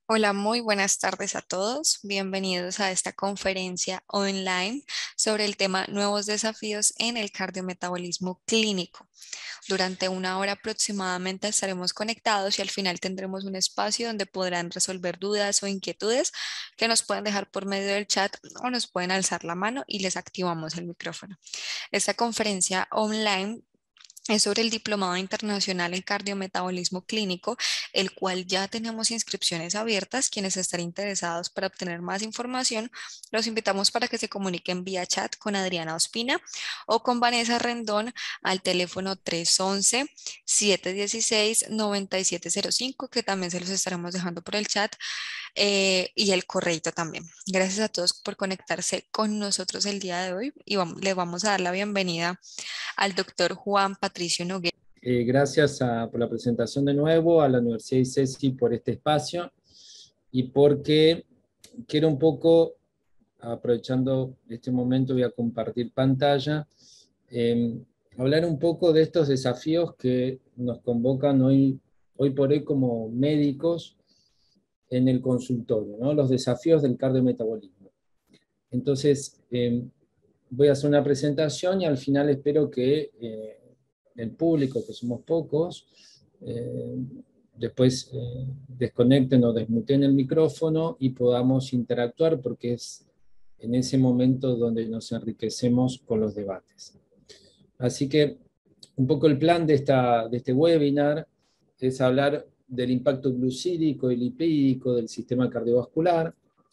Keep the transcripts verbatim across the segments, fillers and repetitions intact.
Hola, muy buenas tardes a todos. Bienvenidos a esta conferencia online sobre el tema Nuevos desafíos en el cardiometabolismo clínico. Durante una hora aproximadamente estaremos conectados y al final tendremos un espacio donde podrán resolver dudas o inquietudes que nos pueden dejar por medio del chat o nos pueden alzar la mano y les activamos el micrófono. Esta conferencia online es sobre el Diplomado Internacional en Cardiometabolismo Clínico, el cual ya tenemos inscripciones abiertas. Quienes estén interesados para obtener más información, los invitamos para que se comuniquen vía chat con Adriana Ospina o con Vanessa Rendón al teléfono tres once, siete dieciséis, noventa y siete cero cinco, que también se los estaremos dejando por el chat, eh, y el correito también. Gracias a todos por conectarse con nosotros el día de hoy y vamos, le vamos a dar la bienvenida al doctor Juan Patricio Noguera. Eh, gracias a, por la presentación de nuevo, a la Universidad ICESI por este espacio y porque quiero un poco, aprovechando este momento, voy a compartir pantalla, eh, hablar un poco de estos desafíos que nos convocan hoy, hoy por hoy como médicos en el consultorio, ¿no? Los desafíos del cardiometabolismo. Entonces, eh, voy a hacer una presentación y al final espero que eh, el público, que somos pocos, eh, después eh, desconecten o desmuten el micrófono y podamos interactuar, porque es en ese momento donde nos enriquecemos con los debates. Así que un poco el plan de, esta, de este webinar es hablar del impacto glucídico y lipídico del sistema cardiovascular.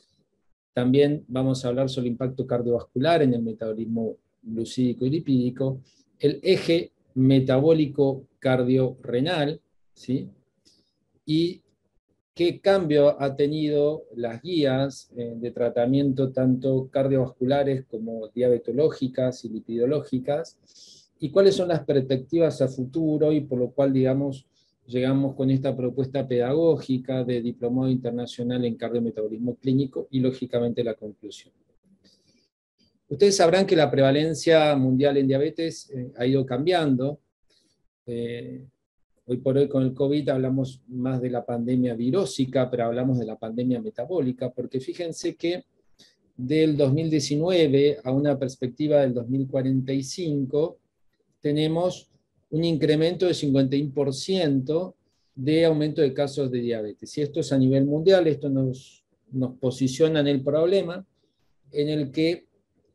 También vamos a hablar sobre el impacto cardiovascular en el metabolismo glucídico y lipídico, el eje metabólico cardiorrenal, ¿sí? Y qué cambio ha tenido las guías eh, de tratamiento tanto cardiovasculares como diabetológicas y lipidológicas, y cuáles son las perspectivas a futuro, y por lo cual, digamos, llegamos con esta propuesta pedagógica de Diplomado Internacional en Cardiometabolismo Clínico y, lógicamente, la conclusión. Ustedes sabrán que la prevalencia mundial en diabetes eh, ha ido cambiando. Eh, hoy por hoy con el COVID hablamos más de la pandemia virósica, pero hablamos de la pandemia metabólica, porque fíjense que del dos mil diecinueve a una perspectiva del dos mil cuarenta y cinco, tenemos un incremento de cincuenta y uno por ciento de aumento de casos de diabetes. Y esto es a nivel mundial, esto nos, nos posiciona en el problema en el que,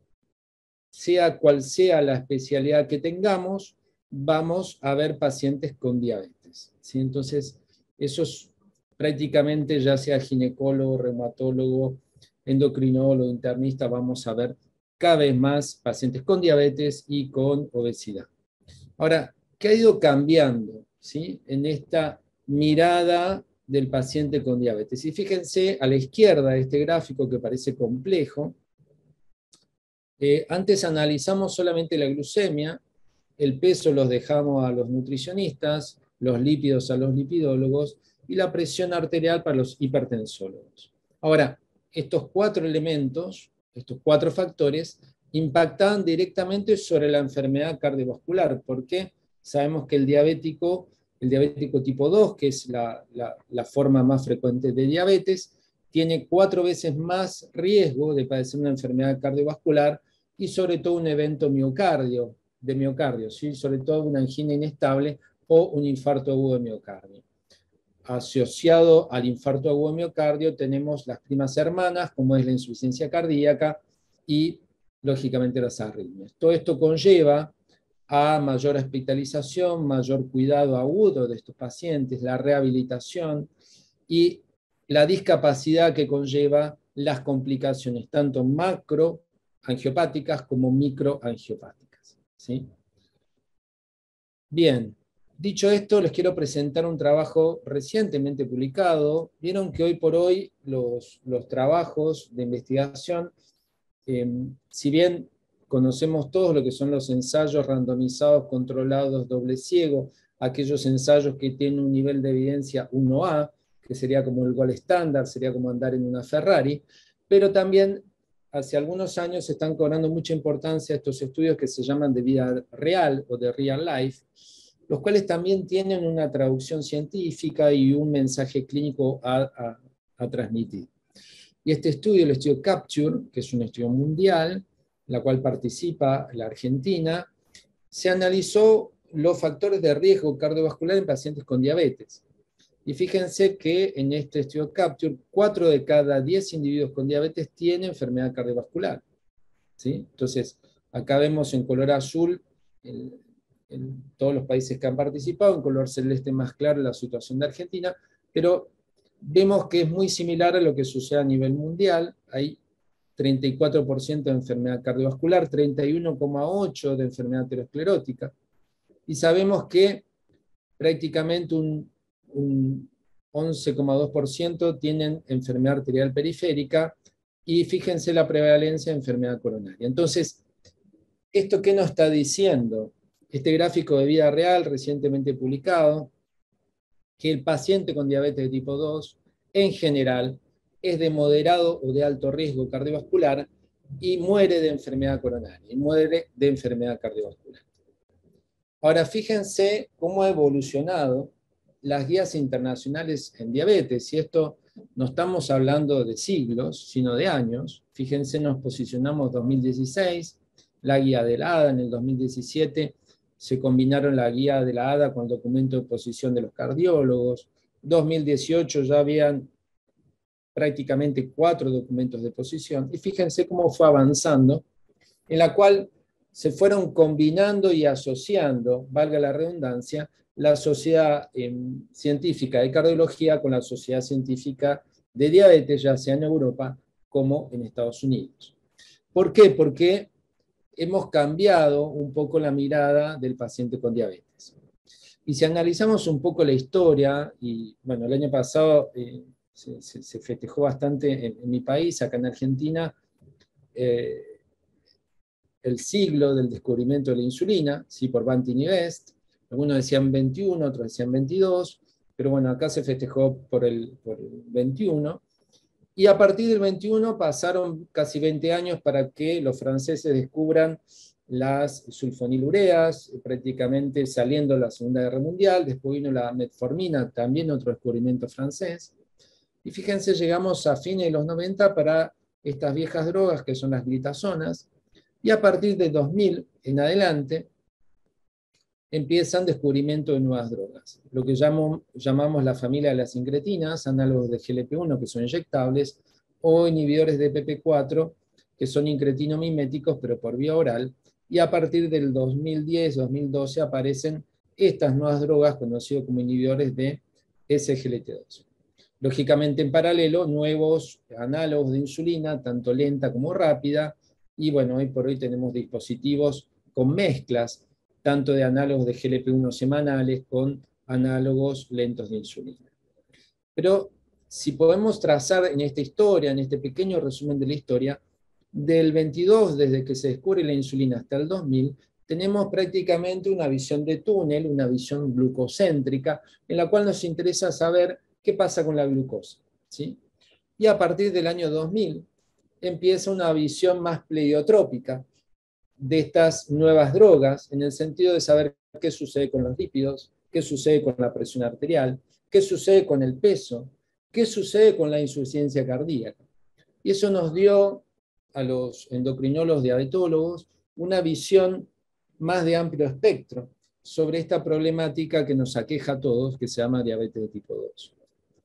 sea cual sea la especialidad que tengamos, vamos a ver pacientes con diabetes, ¿sí? Entonces, eso es prácticamente, ya sea ginecólogo, reumatólogo, endocrinólogo, internista, vamos a ver cada vez más pacientes con diabetes y con obesidad. Ahora, ¿qué ha ido cambiando, ¿sí?, en esta mirada del paciente con diabetes? Y fíjense a la izquierda de este gráfico, que parece complejo. Eh, antes analizamos solamente la glucemia, el peso los dejamos a los nutricionistas, los lípidos a los lipidólogos y la presión arterial para los hipertensólogos. Ahora, estos cuatro elementos, estos cuatro factores, impactaban directamente sobre la enfermedad cardiovascular, porque sabemos que el diabético, el diabético tipo dos, que es la, la, la forma más frecuente de diabetes, tiene cuatro veces más riesgo de padecer una enfermedad cardiovascular y sobre todo un evento miocardio, de miocardio, ¿sí?, sobre todo una angina inestable o un infarto agudo de miocardio. Asociado al infarto agudo de miocardio tenemos las primas hermanas, como es la insuficiencia cardíaca y, lógicamente, las arritmias. Todo esto conlleva a mayor hospitalización, mayor cuidado agudo de estos pacientes, la rehabilitación y la discapacidad que conlleva las complicaciones, tanto macroangiopáticas como microangiopáticas, ¿sí? Bien, dicho esto, les quiero presentar un trabajo recientemente publicado. Vieron que hoy por hoy los, los trabajos de investigación, eh, si bien conocemos todos lo que son los ensayos randomizados, controlados, doble ciego, aquellos ensayos que tienen un nivel de evidencia uno A, que sería como el gold estándar, sería como andar en una Ferrari, pero también hace algunos años se están cobrando mucha importancia estos estudios que se llaman de vida real o de real life, los cuales también tienen una traducción científica y un mensaje clínico a, a, a transmitir. Y este estudio, el estudio CAPTURE, que es un estudio mundial, en la cual participa la Argentina, se analizó los factores de riesgo cardiovascular en pacientes con diabetes. Y fíjense que en este estudio CAPTURE, cuatro de cada diez individuos con diabetes tienen enfermedad cardiovascular, ¿sí? Entonces, acá vemos en color azul el, en todos los países que han participado, en color celeste más claro la situación de Argentina, pero vemos que es muy similar a lo que sucede a nivel mundial. Hay treinta y cuatro por ciento de enfermedad cardiovascular, treinta y uno coma ocho por ciento de enfermedad aterosclerótica, y sabemos que prácticamente un, un once coma dos por ciento tienen enfermedad arterial periférica, y fíjense la prevalencia de enfermedad coronaria. Entonces, ¿esto qué nos está diciendo? Este gráfico de vida real recientemente publicado, que el paciente con diabetes de tipo dos, en general, es de moderado o de alto riesgo cardiovascular y muere de enfermedad coronaria, y muere de enfermedad cardiovascular. Ahora, fíjense cómo ha evolucionado las guías internacionales en diabetes, y esto no estamos hablando de siglos, sino de años. Fíjense, nos posicionamos en dos mil dieciséis, la guía de la A D A en el dos mil diecisiete, se combinaron la guía de la A D A con el documento de posición de los cardiólogos. dos mil dieciocho ya habían prácticamente cuatro documentos de posición, y fíjense cómo fue avanzando, en la cual se fueron combinando y asociando, valga la redundancia, la sociedad eh, científica de cardiología con la sociedad científica de diabetes, ya sea en Europa como en Estados Unidos. ¿Por qué? Porque hemos cambiado un poco la mirada del paciente con diabetes. Y si analizamos un poco la historia, y bueno, el año pasado eh, se, se, se festejó bastante en, en mi país, acá en Argentina, eh, el siglo del descubrimiento de la insulina, ¿sí? Por Banting y Best. Algunos decían veintiuno, otros decían veintidós, pero bueno, acá se festejó por el, por el veintiuno. Y a partir del veintiuno pasaron casi veinte años para que los franceses descubran las sulfonilureas, prácticamente saliendo la Segunda Guerra Mundial. Después vino la metformina, también otro descubrimiento francés. Y fíjense, llegamos a fines de los noventa para estas viejas drogas que son las glitazonas, y a partir de dos mil en adelante empiezan descubrimiento de nuevas drogas, lo que llamo, llamamos la familia de las incretinas, análogos de G L P uno que son inyectables, o inhibidores de P P cuatro, que son incretinomiméticos pero por vía oral, y a partir del dos mil diez dos mil doce aparecen estas nuevas drogas conocidas como inhibidores de S G L T dos. Lógicamente, en paralelo, nuevos análogos de insulina, tanto lenta como rápida, y bueno, hoy por hoy tenemos dispositivos con mezclas, tanto de análogos de G L P uno semanales con análogos lentos de insulina. Pero si podemos trazar en esta historia, en este pequeño resumen de la historia, del veintidós, desde que se descubre la insulina, hasta el dos mil, tenemos prácticamente una visión de túnel, una visión glucocéntrica, en la cual nos interesa saber qué pasa con la glucosa, ¿sí? Y a partir del año dos mil empieza una visión más pleiotrópica de estas nuevas drogas, en el sentido de saber qué sucede con los lípidos, qué sucede con la presión arterial, qué sucede con el peso, qué sucede con la insuficiencia cardíaca. Y eso nos dio a los endocrinólogos diabetólogos una visión más de amplio espectro sobre esta problemática que nos aqueja a todos, que se llama diabetes de tipo dos.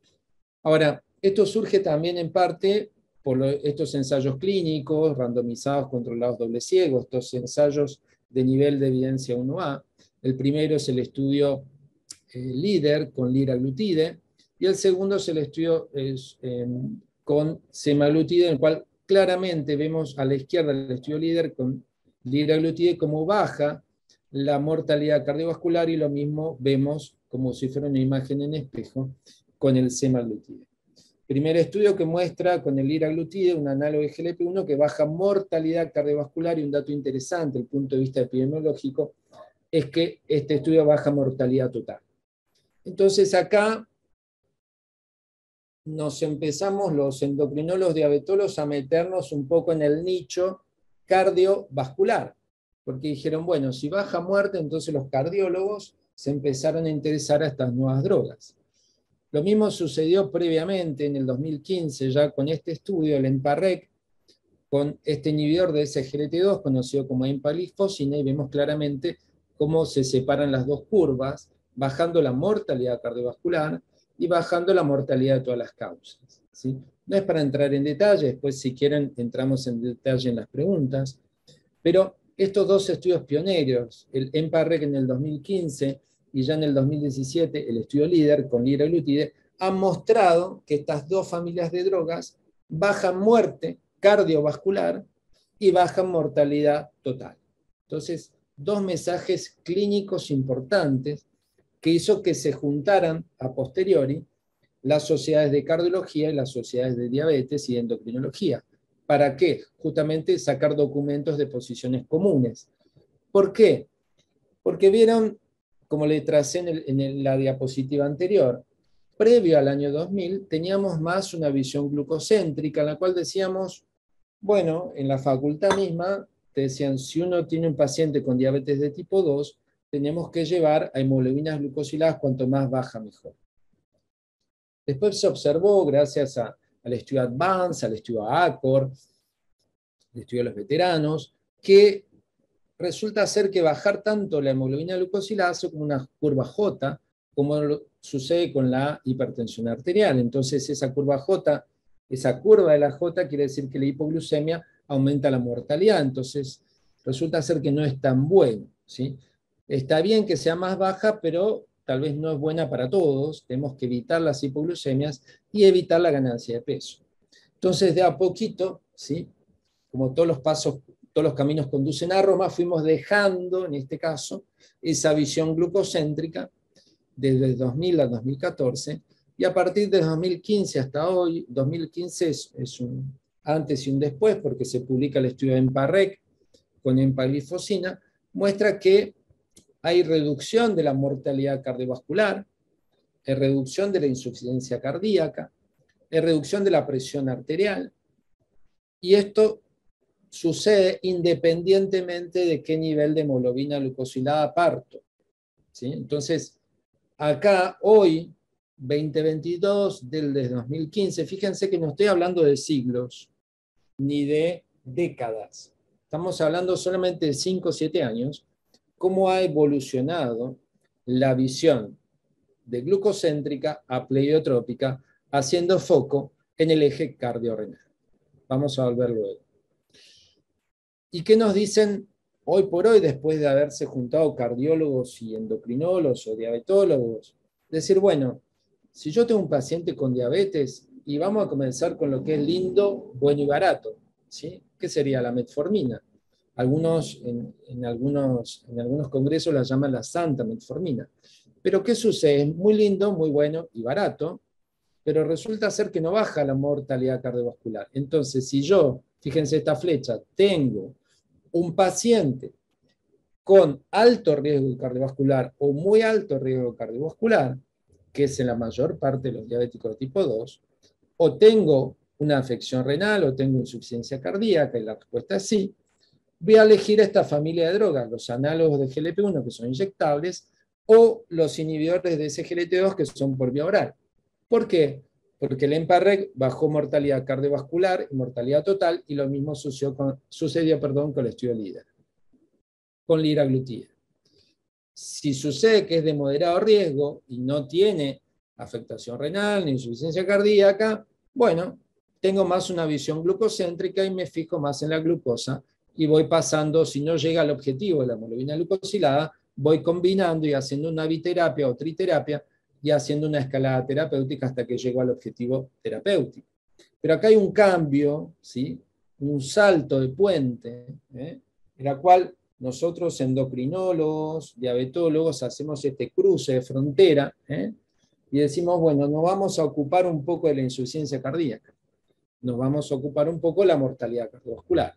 Ahora, esto surge también en parte por estos ensayos clínicos, randomizados, controlados, doble ciegos, estos ensayos de nivel de evidencia uno A. El primero es el estudio eh, LEADER con liraglutide, y el segundo es el estudio es, eh, con semaglutide, en el cual claramente vemos a la izquierda el estudio LEADER con liraglutide como baja la mortalidad cardiovascular, y lo mismo vemos como si fuera una imagen en espejo con el semaglutide. Primer estudio que muestra con el liraglutide, un análogo de G L P uno, que baja mortalidad cardiovascular, y un dato interesante desde el punto de vista epidemiológico es que este estudio baja mortalidad total. Entonces acá nos empezamos los endocrinólogos diabetólogos a meternos un poco en el nicho cardiovascular, porque dijeron, bueno, si baja muerte, entonces los cardiólogos se empezaron a interesar a estas nuevas drogas. Lo mismo sucedió previamente en el dos mil quince, ya con este estudio, el EMPA-REC, con este inhibidor de S G L T dos, conocido como empaglifosina, y vemos claramente cómo se separan las dos curvas, bajando la mortalidad cardiovascular y bajando la mortalidad de todas las causas, ¿sí? No es para entrar en detalle, después si quieren entramos en detalle en las preguntas, pero estos dos estudios pioneros, el EMPA-REC en el dos mil quince y ya en el dos mil diecisiete el estudio líder con liraglutide, han mostrado que estas dos familias de drogas bajan muerte cardiovascular y bajan mortalidad total. Entonces, dos mensajes clínicos importantes que hizo que se juntaran a posteriori las sociedades de cardiología y las sociedades de diabetes y de endocrinología. ¿Para qué? Justamente sacar documentos de posiciones comunes. ¿Por qué? Porque vieron, como le tracé en, el, en la diapositiva anterior, previo al año dos mil teníamos más una visión glucocéntrica, en la cual decíamos, bueno, en la facultad misma te decían, si uno tiene un paciente con diabetes de tipo dos, tenemos que llevar a hemoglobinas glucosiladas cuanto más baja mejor. Después se observó, gracias a, al estudio Advance, al estudio ACOR, el estudio de los veteranos, que resulta ser que bajar tanto la hemoglobina glucosilada hace como una curva J, como sucede con la hipertensión arterial. Entonces esa curva J, esa curva de la J quiere decir que la hipoglucemia aumenta la mortalidad. Entonces resulta ser que no es tan bueno, ¿sí? Está bien que sea más baja, pero tal vez no es buena para todos. Tenemos que evitar las hipoglucemias y evitar la ganancia de peso. Entonces de a poquito, ¿sí? Como todos los pasos, todos los caminos conducen a Roma, fuimos dejando, en este caso, esa visión glucocéntrica desde el dos mil al dos mil catorce, y a partir de dos mil quince hasta hoy, dos mil quince es, es un antes y un después, porque se publica el estudio de EMPA-REC con empaglifosina, muestra que hay reducción de la mortalidad cardiovascular, hay reducción de la insuficiencia cardíaca, hay reducción de la presión arterial, y esto sucede independientemente de qué nivel de hemoglobina glucosilada parto, ¿sí? Entonces, acá hoy, veinte veintidós, del de dos mil quince, fíjense que no estoy hablando de siglos, ni de décadas. Estamos hablando solamente de cinco o siete años, cómo ha evolucionado la visión de glucocéntrica a pleiotrópica, haciendo foco en el eje cardiorrenal. Vamos a volver luego. ¿Y qué nos dicen hoy por hoy, después de haberse juntado cardiólogos y endocrinólogos o diabetólogos? Decir, bueno, si yo tengo un paciente con diabetes, y vamos a comenzar con lo que es lindo, bueno y barato, ¿sí? ¿Qué sería la metformina? Algunos, en, en, algunos, en algunos congresos la llaman la santa metformina. Pero ¿qué sucede? Es muy lindo, muy bueno y barato, pero resulta ser que no baja la mortalidad cardiovascular. Entonces, si yo, fíjense esta flecha, tengo un paciente con alto riesgo cardiovascular o muy alto riesgo cardiovascular, que es en la mayor parte de los diabéticos de tipo dos, o tengo una afección renal o tengo insuficiencia cardíaca, y la respuesta es sí, voy a elegir esta familia de drogas, los análogos de G L P uno, que son inyectables, o los inhibidores de S G L T dos, que son por vía oral. ¿Por qué? Porque el EMPA-REC bajó mortalidad cardiovascular y mortalidad total, y lo mismo sucedió con, sucedió, perdón, con el estudio líder, con liraglutide. Si sucede que es de moderado riesgo y no tiene afectación renal ni insuficiencia cardíaca, bueno, tengo más una visión glucocéntrica y me fijo más en la glucosa y voy pasando, si no llega al objetivo de la hemoglobina glucosilada, voy combinando y haciendo una biterapia o triterapia y haciendo una escalada terapéutica hasta que llego al objetivo terapéutico. Pero acá hay un cambio, ¿sí? Un salto de puente, ¿eh? En la cual nosotros endocrinólogos, diabetólogos, hacemos este cruce de frontera, ¿eh? Y decimos, bueno, nos vamos a ocupar un poco de la insuficiencia cardíaca, nos vamos a ocupar un poco de la mortalidad cardiovascular.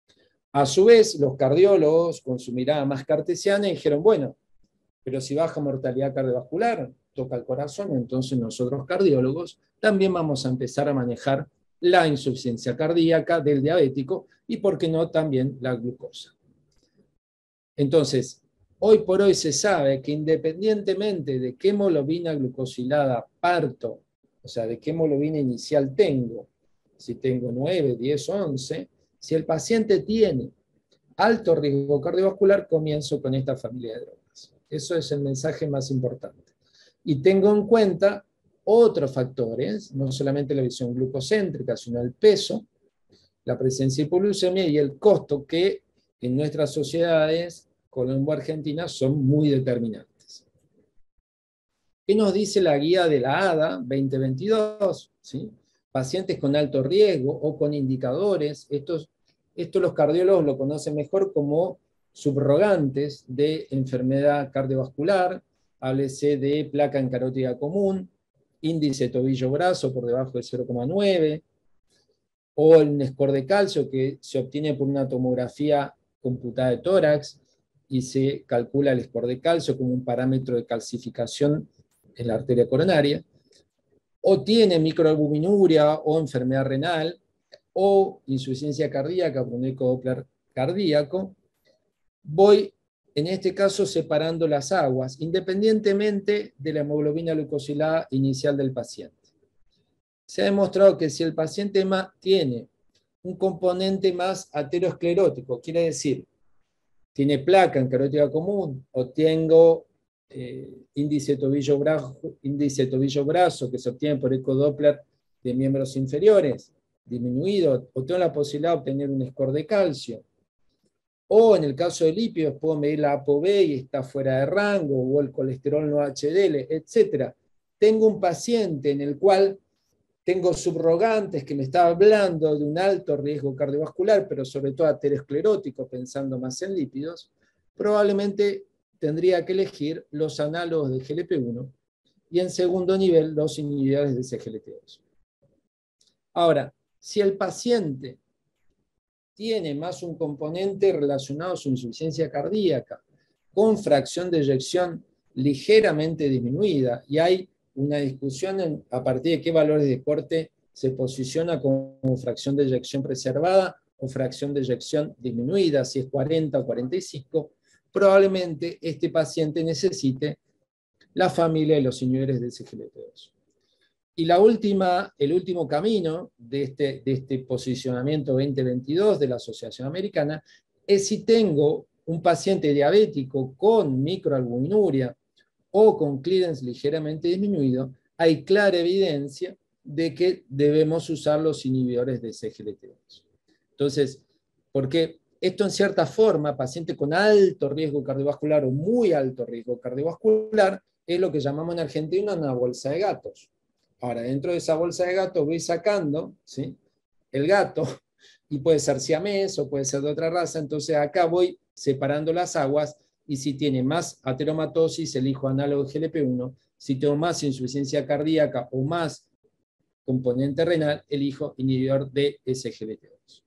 A su vez, los cardiólogos, con su mirada más cartesiana, dijeron, bueno, pero si baja mortalidad cardiovascular, toca el corazón, entonces nosotros cardiólogos también vamos a empezar a manejar la insuficiencia cardíaca del diabético y, por qué no, también la glucosa. Entonces, Hoy por hoy se sabe que independientemente de qué hemoglobina glucosilada parto, o sea, de qué hemoglobina inicial tengo, si tengo nueve, diez, once, si el paciente tiene alto riesgo cardiovascular, comienzo con esta familia de drogas. Eso es el mensaje más importante. Y tengo en cuenta otros factores, no solamente la visión glucocéntrica, sino el peso, la presencia de hipoglucemia y el costo que en nuestras sociedades colombo-argentinas son muy determinantes. ¿Qué nos dice la guía de la A D A veinte veintidós? ¿Sí? Pacientes con alto riesgo o con indicadores, estos, estos los cardiólogos lo conocen mejor como subrogantes de enfermedad cardiovascular, háblese de placa en carótida común, índice tobillo-brazo por debajo de cero coma nueve, o el score de calcio que se obtiene por una tomografía computada de tórax y se calcula el score de calcio como un parámetro de calcificación en la arteria coronaria, o tiene microalbuminuria o enfermedad renal, o insuficiencia cardíaca por un ecodoppler cardíaco, voy en este caso separando las aguas, independientemente de la hemoglobina glucosilada inicial del paciente. Se ha demostrado que si el paciente tiene un componente más aterosclerótico, quiere decir, tiene placa en carótida común, o tengo eh, índice tobillo-brazo índice tobillo-brazo que se obtiene por ecodoppler de miembros inferiores, disminuido, o tengo la posibilidad de obtener un score de calcio, o en el caso de lípidos puedo medir la ApoB y está fuera de rango, o el colesterol no H D L, etcétera. Tengo un paciente en el cual tengo subrogantes que me está hablando de un alto riesgo cardiovascular, pero sobre todo aterosclerótico, pensando más en lípidos, probablemente tendría que elegir los análogos de G L P uno y en segundo nivel los inhibidores de S G L T dos. Ahora, si el paciente tiene más un componente relacionado a su insuficiencia cardíaca, con fracción de eyección ligeramente disminuida, y hay una discusión en, a partir de qué valores de corte se posiciona como fracción de eyección preservada o fracción de eyección disminuida, si es cuarenta o cuarenta y cinco, probablemente este paciente necesite la familia de los inhibidores de S G L T dos. Y la última, el último camino de este, de este posicionamiento veinte veintidós de la Asociación Americana es si tengo un paciente diabético con microalbuminuria o con clearance ligeramente disminuido, hay clara evidencia de que debemos usar los inhibidores de S G L T dos. Entonces, porque esto en cierta forma, paciente con alto riesgo cardiovascular o muy alto riesgo cardiovascular, es lo que llamamos en Argentina una bolsa de gatos. Ahora, dentro de esa bolsa de gatos voy sacando, ¿sí?, el gato, y puede ser siamés o puede ser de otra raza, entonces acá voy separando las aguas, y si tiene más ateromatosis, elijo análogo de G L P uno, si tengo más insuficiencia cardíaca o más componente renal, elijo inhibidor de S G L T dos.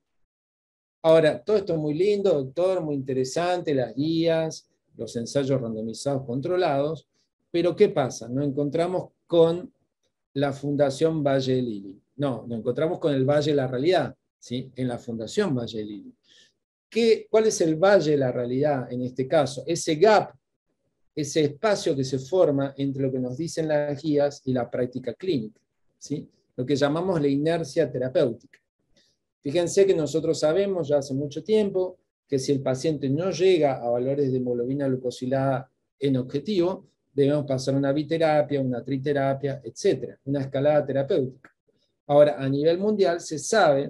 Ahora, todo esto es muy lindo, doctor, muy interesante, las guías, los ensayos randomizados controlados, pero ¿qué pasa? Nos encontramos con la Fundación Valle de Lili. No, nos encontramos con el Valle de la Realidad, ¿sí?, en la Fundación Valle de Lili. ¿Qué, ¿Cuál es el Valle de la Realidad en este caso? Ese gap, ese espacio que se forma entre lo que nos dicen las guías y la práctica clínica, ¿sí?, lo que llamamos la inercia terapéutica. Fíjense que nosotros sabemos ya hace mucho tiempo que si el paciente no llega a valores de hemoglobina glucosilada en objetivo, debemos pasar una biterapia, una triterapia, etcétera, una escalada terapéutica. Ahora, a nivel mundial se sabe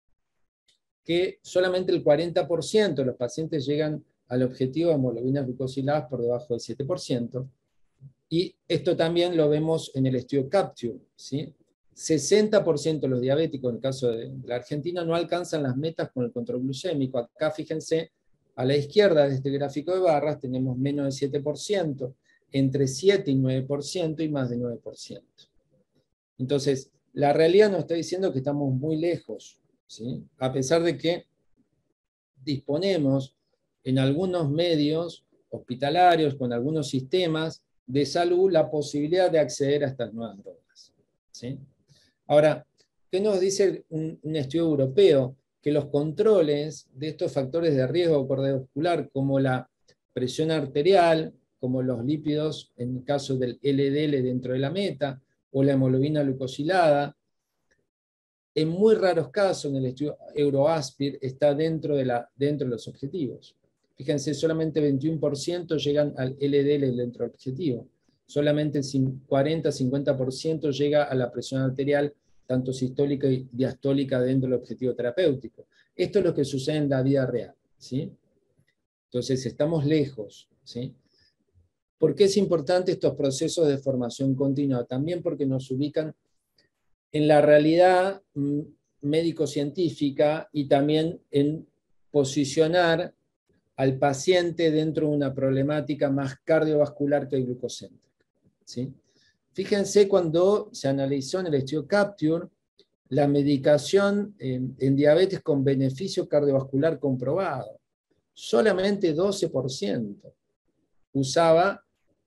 que solamente el cuarenta por ciento de los pacientes llegan al objetivo de hemoglobinas glucosiladas por debajo del siete por ciento, y esto también lo vemos en el estudio CAPTURE, ¿sí? sesenta por ciento de los diabéticos, en el caso de la Argentina, no alcanzan las metas con el control glucémico. Acá fíjense, a la izquierda de este gráfico de barras tenemos menos del siete por ciento, entre siete y nueve por ciento y más de nueve por ciento. Entonces, la realidad nos está diciendo que estamos muy lejos, ¿sí?, a pesar de que disponemos en algunos medios hospitalarios, con algunos sistemas de salud, la posibilidad de acceder a estas nuevas drogas, ¿sí? Ahora, ¿qué nos dice un, un estudio europeo? Que los controles de estos factores de riesgo cardiovascular, como la presión arterial, como los lípidos en el caso del L D L dentro de la meta, o la hemoglobina glucosilada. En muy raros casos, en el estudio Euroaspir, está dentro de, la, dentro de los objetivos. Fíjense, solamente veintiuno por ciento llegan al L D L dentro del objetivo. Solamente el cuarenta a cincuenta por ciento llega a la presión arterial, tanto sistólica y diastólica, dentro del objetivo terapéutico. Esto es lo que sucede en la vida real, ¿sí? Entonces, estamos lejos, ¿sí? ¿Por qué es importante estos procesos de formación continua? También porque nos ubican en la realidad médico-científica y también en posicionar al paciente dentro de una problemática más cardiovascular que glucocéntrica, ¿sí? Fíjense cuando se analizó en el estudio Capture la medicación en, en diabetes con beneficio cardiovascular comprobado. Solamente doce por ciento usaba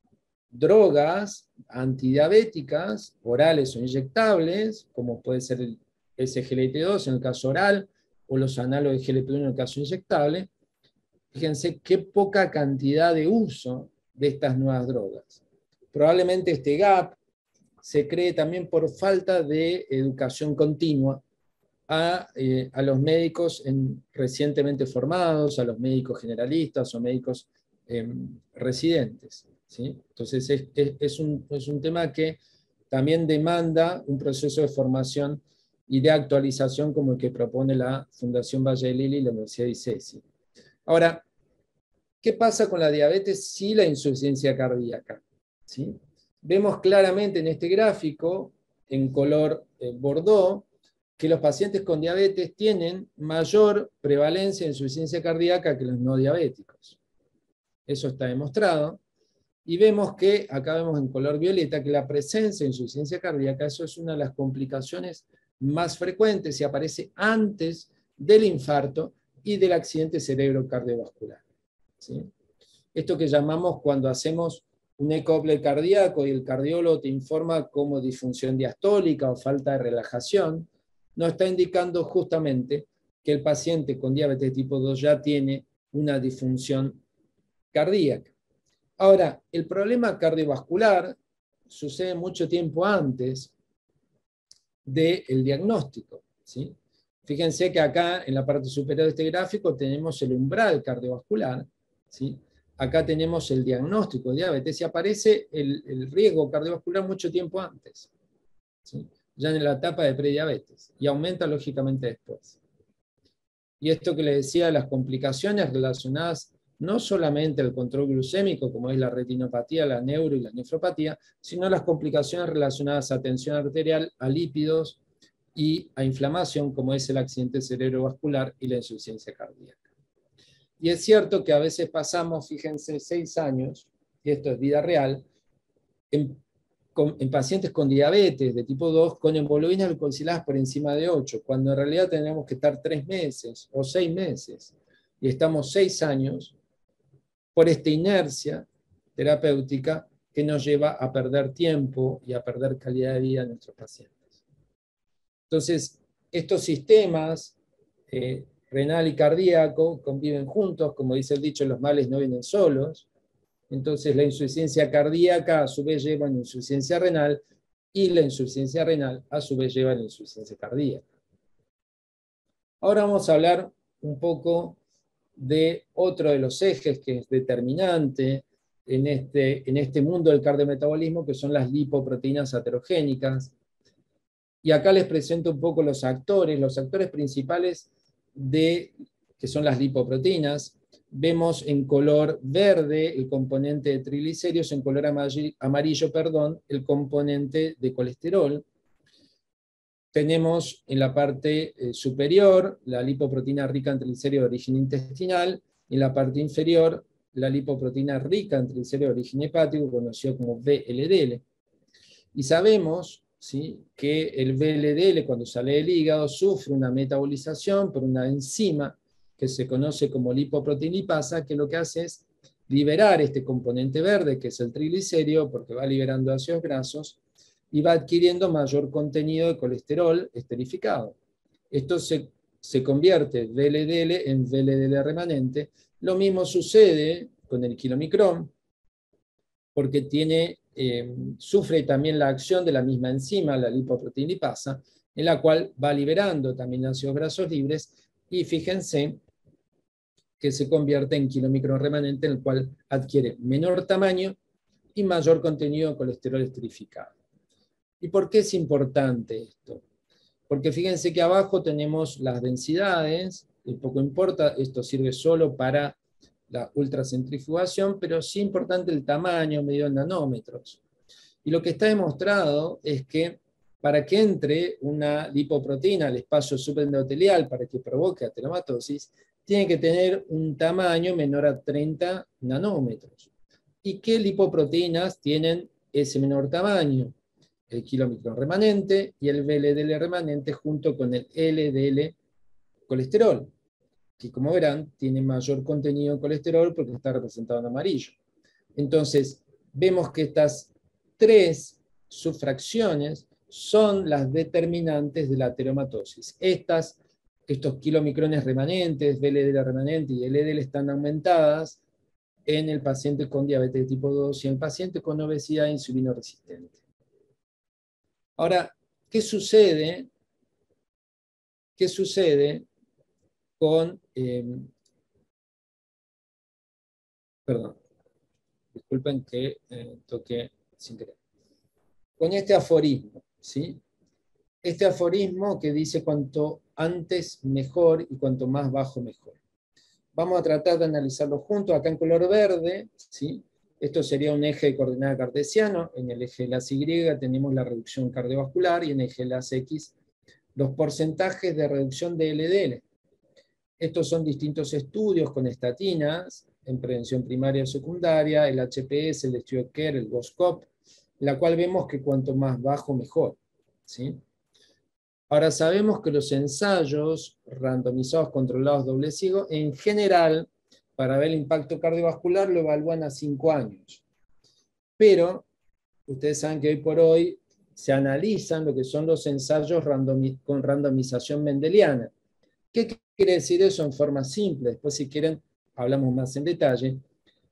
drogas antidiabéticas, orales o inyectables, como puede ser el S G L T dos en el caso oral, o los análogos de G L P uno en el caso inyectable. Fíjense qué poca cantidad de uso de estas nuevas drogas. Probablemente este gap se cree también por falta de educación continua a, eh, a los médicos en, recientemente formados, a los médicos generalistas o médicos eh, residentes, ¿sí? Entonces es, es, es, un, es un tema que también demanda un proceso de formación y de actualización como el que propone la Fundación Valle del Lili y la Universidad de ICESI. Ahora, ¿qué pasa con la diabetes y la insuficiencia cardíaca? ¿Sí? Vemos claramente en este gráfico, en color eh, bordó, que los pacientes con diabetes tienen mayor prevalencia de insuficiencia cardíaca que los no diabéticos. Eso está demostrado. Y vemos que, acá vemos en color violeta, que la presencia de insuficiencia cardíaca, eso es una de las complicaciones más frecuentes y aparece antes del infarto y del accidente cerebro-cardiovascular, ¿sí? Esto que llamamos cuando hacemos un ecodoppler cardíaco y el cardiólogo te informa como disfunción diastólica o falta de relajación, nos está indicando justamente que el paciente con diabetes tipo dos ya tiene una disfunción cardíaca. Ahora, el problema cardiovascular sucede mucho tiempo antes del diagnóstico, ¿sí? Fíjense que acá en la parte superior de este gráfico tenemos el umbral cardiovascular, ¿sí? Acá tenemos el diagnóstico de diabetes y aparece el, el riesgo cardiovascular mucho tiempo antes, ¿sí? Ya en la etapa de prediabetes, y aumenta lógicamente después. Y esto que les decía, las complicaciones relacionadas no solamente al control glucémico, como es la retinopatía, la neuro y la nefropatía, sino las complicaciones relacionadas a tensión arterial, a lípidos y a inflamación, como es el accidente cerebrovascular y la insuficiencia cardíaca. Y es cierto que a veces pasamos, fíjense, seis años, y esto es vida real, en, con, en pacientes con diabetes de tipo dos, con hemoglobinas glucosiladas por encima de ocho, cuando en realidad tenemos que estar tres meses o seis meses, y estamos seis años por esta inercia terapéutica que nos lleva a perder tiempo y a perder calidad de vida de nuestros pacientes. Entonces, estos sistemas eh, renal y cardíaco conviven juntos, como dice el dicho, los males no vienen solos. Entonces la insuficiencia cardíaca a su vez lleva a la insuficiencia renal y la insuficiencia renal a su vez lleva a la insuficiencia cardíaca. Ahora vamos a hablar un poco de otro de los ejes que es determinante en este, en este mundo del cardiometabolismo, que son las lipoproteínas aterogénicas. Y acá les presento un poco los actores, los actores principales de, que son las lipoproteínas. Vemos en color verde el componente de triglicéridos, en color amarillo, amarillo perdón, el componente de colesterol. Tenemos en la parte eh, superior la lipoproteína rica en triglicéridos de origen intestinal, y en la parte inferior la lipoproteína rica en triglicéridos de origen hepático, conocido como V L D L. Y sabemos, ¿sí?, que el V L D L, cuando sale del hígado, sufre una metabolización por una enzima que se conoce como lipoproteinipasa, que lo que hace es liberar este componente verde, que es el triglicérido, porque va liberando ácidos grasos, y va adquiriendo mayor contenido de colesterol esterificado. Esto se se convierte V L D L en V L D L remanente. Lo mismo sucede con el kilomicrón, porque tiene, eh, sufre también la acción de la misma enzima, la lipoproteína lipasa, en la cual va liberando también ácidos grasos libres, y fíjense que se convierte en kilomicrón remanente, en el cual adquiere menor tamaño y mayor contenido de colesterol esterificado. ¿Y por qué es importante esto? Porque fíjense que abajo tenemos las densidades, y poco importa, esto sirve solo para la ultracentrifugación, pero sí importante el tamaño, medido en nanómetros. Y lo que está demostrado es que para que entre una lipoproteína al espacio supraendotelial para que provoque ateromatosis, tiene que tener un tamaño menor a treinta nanómetros. ¿Y qué lipoproteínas tienen ese menor tamaño? El kilomicrón remanente y el V L D L remanente junto con el L D L colesterol, que como verán tiene mayor contenido de colesterol porque está representado en amarillo. Entonces, vemos que estas tres subfracciones son las determinantes de la ateromatosis. Estas, estos kilomicrones remanentes, V L D L remanente y L D L están aumentadas en el paciente con diabetes de tipo dos y en el paciente con obesidad e insulino resistente. Ahora, ¿qué sucede? ¿Qué sucede con... Eh, perdón, disculpen que eh, toqué sin querer. Con este aforismo, ¿sí? Este aforismo que dice cuanto antes mejor y cuanto más bajo mejor. Vamos a tratar de analizarlo juntos, acá en color verde, ¿sí? Esto sería un eje de coordenada cartesiano, en el eje de las Y tenemos la reducción cardiovascular y en el eje de las X los porcentajes de reducción de L D L. Estos son distintos estudios con estatinas en prevención primaria o secundaria, el H P S, el estudio K E R, el GOSCOP, en la cual vemos que cuanto más bajo mejor, ¿sí? Ahora sabemos que los ensayos randomizados controlados doble ciego, en general, para ver el impacto cardiovascular, lo evalúan a cinco años. Pero, ustedes saben que hoy por hoy se analizan lo que son los ensayos randomi- con randomización mendeliana. ¿Qué quiere decir eso en forma simple? Después, si quieren, hablamos más en detalle.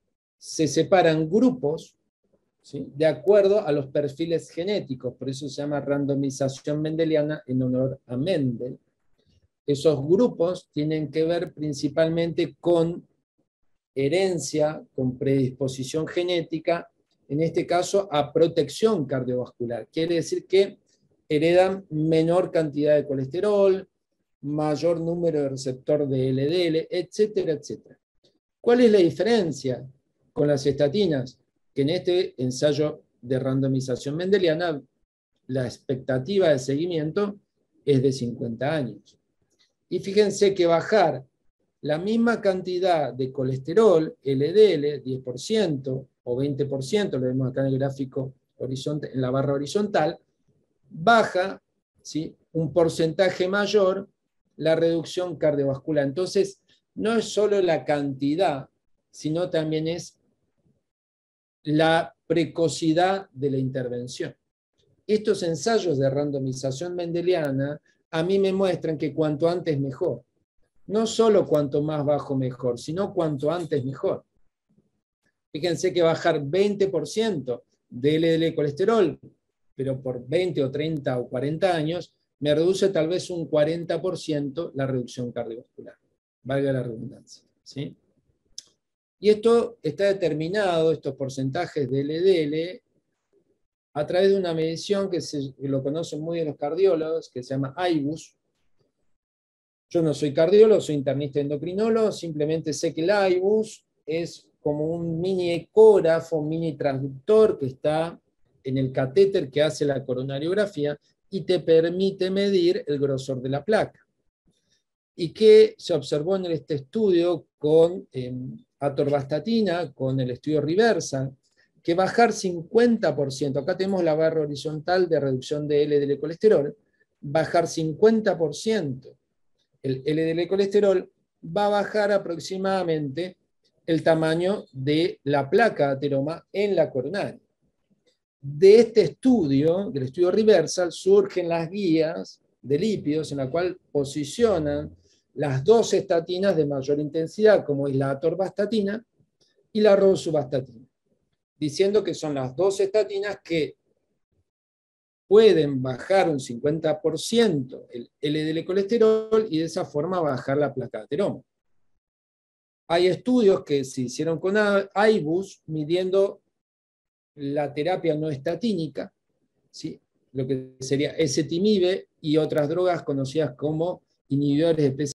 Se separan grupos, ¿sí?, de acuerdo a los perfiles genéticos, por eso se llama randomización mendeliana en honor a Mendel. Esos grupos tienen que ver principalmente con herencia, con predisposición genética, en este caso a protección cardiovascular. Quiere decir que heredan menor cantidad de colesterol, mayor número de receptor de L D L, etcétera, etcétera. ¿Cuál es la diferencia con las estatinas? Que en este ensayo de randomización mendeliana la expectativa de seguimiento es de cincuenta años. Y fíjense que bajar la misma cantidad de colesterol, L D L, diez por ciento o veinte por ciento, lo vemos acá en el gráfico horizontal, en la barra horizontal, baja, ¿sí?, un porcentaje mayor la reducción cardiovascular. Entonces, no es solo la cantidad, sino también es la precocidad de la intervención. Estos ensayos de randomización mendeliana a mí me muestran que cuanto antes mejor. No solo cuanto más bajo mejor, sino cuanto antes mejor. Fíjense que bajar veinte por ciento de L D L colesterol, pero por veinte o treinta o cuarenta años, me reduce tal vez un cuarenta por ciento la reducción cardiovascular. Valga la redundancia, ¿sí? Y esto está determinado, estos porcentajes de L D L, a través de una medición que, se, que lo conocen muy bien los cardiólogos, que se llama I B U S. Yo no soy cardiólogo, soy internista endocrinólogo, simplemente sé que el I B U S es como un mini ecógrafo, un mini transductor que está en el catéter que hace la coronariografía y te permite medir el grosor de la placa. Y que se observó en este estudio con eh, atorvastatina, con el estudio Reversal, que bajar cincuenta por ciento, acá tenemos la barra horizontal de reducción de L D L colesterol, bajar cincuenta por ciento el L D L colesterol va a bajar aproximadamente el tamaño de la placa de ateroma en la coronaria. De este estudio, del estudio Reversal, surgen las guías de lípidos en la cual posicionan las dos estatinas de mayor intensidad, como es la atorvastatina, y la rosuvastatina, diciendo que son las dos estatinas que pueden bajar un cincuenta por ciento el L D L colesterol y de esa forma bajar la placa de ateroma. Hay estudios que se hicieron con I B U S midiendo la terapia no estatínica, ¿sí? Lo que sería ezetimibe y otras drogas conocidas como inhibidores de P C